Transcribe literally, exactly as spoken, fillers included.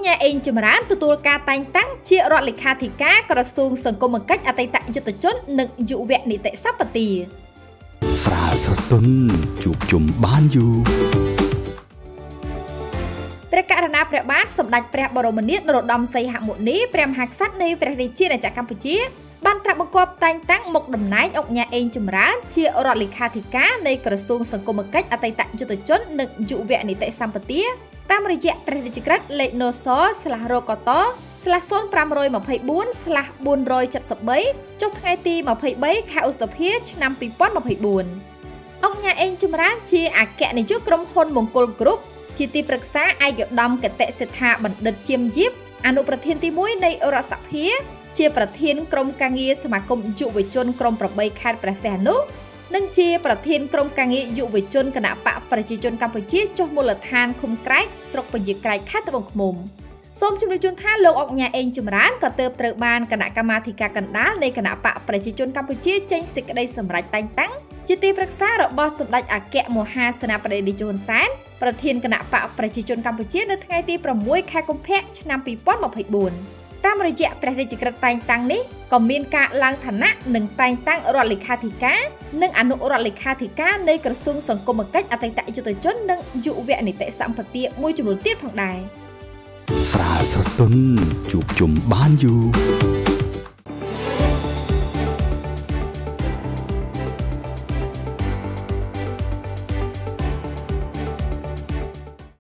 nhà anh chấm rán tụt tua ca tay tăng chia rọt lịch hà thị cá cờ xuông sừng công một cách ở tay tại cho tụi chốt nực dụ vẹn để tại sắp bật tì. Sra sơ tuân chụp chùm ban du. ព្រះករណីព្រះបាទសម្ដេចព្រះបរមនាថនរោត្តមសីហមុនីព្រះមហាក្សត្រនៃព្រះរាជាណាចក្រកម្ពុជាបានត្រាស់បង្គាប់តែងតាំងមុខតំណែងអង្គញាអេងចម្រើនជារដ្ឋលេខាធិការនៃក្រសួងសង្គមកិច្ចអតីតយុទ្ធជននិងយុវនីតិសម្បទាតាមរយៈព្រះរាជក្រឹត្យលេខ នស/រកត/ศูนย์ ห้าร้อยยี่สิบสี่ สี่ร้อยเจ็ดสิบสาม ចុះថ្ងៃទី ยี่สิบสาม ខែឧសភា ឆ្នាំ ยี่สิบยี่สิบสี่ អង្គញាអេងចម្រើនជាអគ្គនាយកក្រុមហ៊ុនមង្គលគ្រប់ជាទីប្រឹក្សាឯកឧត្តមកតេសិដ្ឋាបណ្ឌិតជាមយៀបអនុប្រធានទី មួយនៃរដ្ឋសភាជាប្រធានក្រុមការងារសមាគមយុវជនក្រុម eight ខេត្តព្រះសីហនុនិងជាប្រធានក្រុមការងារយុវជនគណៈបកប្រជាជនកម្ពុជាចុះមូលដ្ឋានឃុំក្រែកស្រុកពញាក្រែកខេត្តត្បូងឃ្មុំសូមជម្រាបជូនថាលោកអង្គញាអេងចម្រើនក៏ទើបត្រូវបានគណៈកម្មាធិការកណ្ដាលនៃគណៈបកប្រជាជនកម្ពុជាចេញសេចក្តីសម្រេចតែងតាំងជាទីប្រឹក្សារបស់សម្ដេចអគ្គមហាសេនាបតីតេជោ ហ៊ុនសែនប្រធានគណៈបកប្រជាជនកម្ពុជានៅថ្ងៃទី 6 ខែកុម្ភៈឆ្នាំ ยี่สิบยี่สิบสี่ តាមរយៈព្រះរាជក្រឹត្យតែងតាំងនេះក៏មានការឡើងឋានៈនិងតែងតាំងរដ្ឋលេខាធិការនិងអនុរដ្ឋលេខាធិការនៃក្រសួងសង្គមកិច្ចអតីតយុទ្ធជននិងយុវនីតិសម្បទាមួយចំនួនទៀតផងដែរស្រាលស្រទន់ជួបជុំបានយូរ